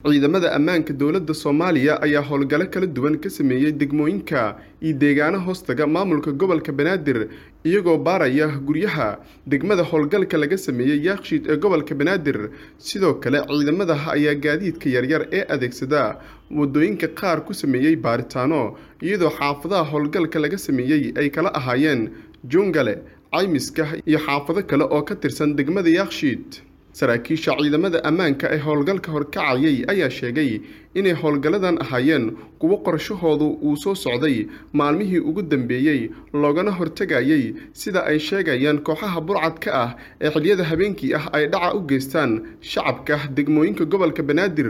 ciidamada ammaanka dowladda Soomaaliya ayaa howlgalo kala duwan ka sameeyay degmooyinka iyo deegaanaha hoostaga maamulka gobolka Banaadir iyagoo baaraya guryaha degmada howlgalka laga sameeyay Yaaqshiid ee gobolka Banaadir sidoo kale ciidamada ayaa gaadiidka yaryar ee adeegsada wadooyinka qaar ku sameeyay baaritaano iyadoo xaafadaha howlgalka laga sameeyay ay kala ahaayeen Jungale Caymiska iyo xaafado kale oo ka tirsan degmada Yaaqshiid saraakiisha ciidamada ammaanka ee howlgalka horkacayay ayaa sheegay inay howlgaladan ahaayeen kuwa qorshahoodu uu soo socday maalmihii ugu dambeeyay loogana hortagayay sida ay sheegayaan kooxaha burcadka ah ee xilliyada habeenkii ah ay dhaca u geystaan shacabka degmooyinka gobolka Banaadir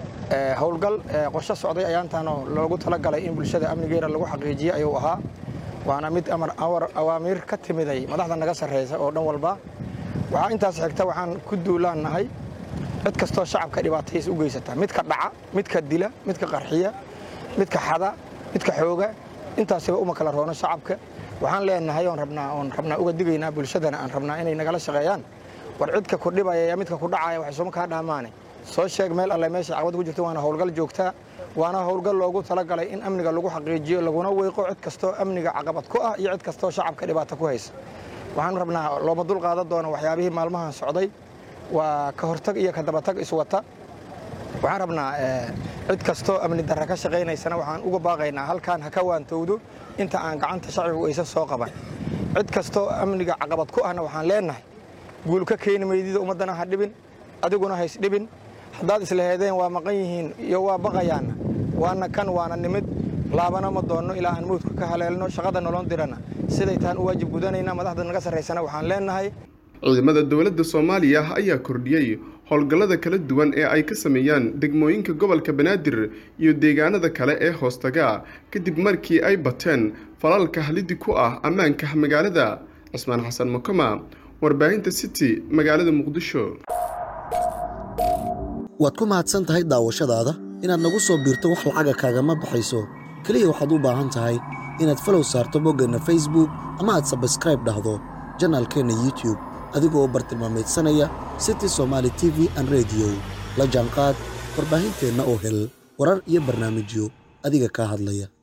howlgal qorshe socday ayaantaano loogu talagalay in bulshada amnigeeda lagu xaqiijiyo ayuu ahaa waana mid awaamiir ka timiday madaxda naga sareysa oo dhan walba waxaa intaas xigta waxaan ku duulaanahay cid kastoo shacabka dhibaataysan u geysata midka dhaca midka dila midka qarxiya midka xada midka xooga intaasba uma kala roono shacabka waxaan leenahay oon rabnaa uga digaynaa bulshadana aan rabnaa inay nagala shaqeeyaan war cidka ku dhibaya midka ku dhacaya wax soo ka dhaamaanay soo sheeg meel alle meesha caqabad ku jirto waana howlgal joogta waana howlgal loogu talagalay in amniga lagu xaqiijiyo laguna weeqo cid kastoo amniga caqabad ku ah iyo cid kastoo shacabka dhibaato ku haysa waxaan rabnaa looma dul qaadan doono waxyaabihii maalmahan socday waa ka hortag iyo ka dabatag iswata waxaan rabnaa cid kastoo amni darra ka shaqaynaysana waxaan uga baaqaynaa halkaan ha ka waantowdo inta aan gacanta shacbigu aysan soo qaban cid kastoo amniga caqabad ku ahna waxaan leenahay guul ka keeni meydida ummadana ha dhibin adiguna hays dhibin haddaad isla heedeen waa maqan yihiin iyo waa baqayaana waana nimid laabana ma doonno ilaa aan moodka ka haleelno shaqada noloon dirana siday taan u waajib gudanayna madaxda naga sareysana waxaan leenahay ciidamada dowladda Soomaaliya ayaa kordhiyay howlgallada kala duwan ee ay ka sameeyaan degmooyinka gobolka Banaadir iyo deegaanada kale ee hoostaga kadib markii ay bateen falalka halidi ku ah ammaanka magaalada Cismaan Xasan Makama warbaahinta City magaalada Muqdisho waad ku mahadsan tahay daawashadaada inaad nagu soo biirto wax lacag kaaga ma baxayso kaliya waxaad u baahan tahay inaad follow saarto boggana Facebook ama aad subscribe dhahdo channelkeena YouTube adigoo bartilmaameedsanaya City Somali TV and Radio la jaanqaad warbaahinteena oo hel warar iyo barnaamijyo adiga ka hadlaya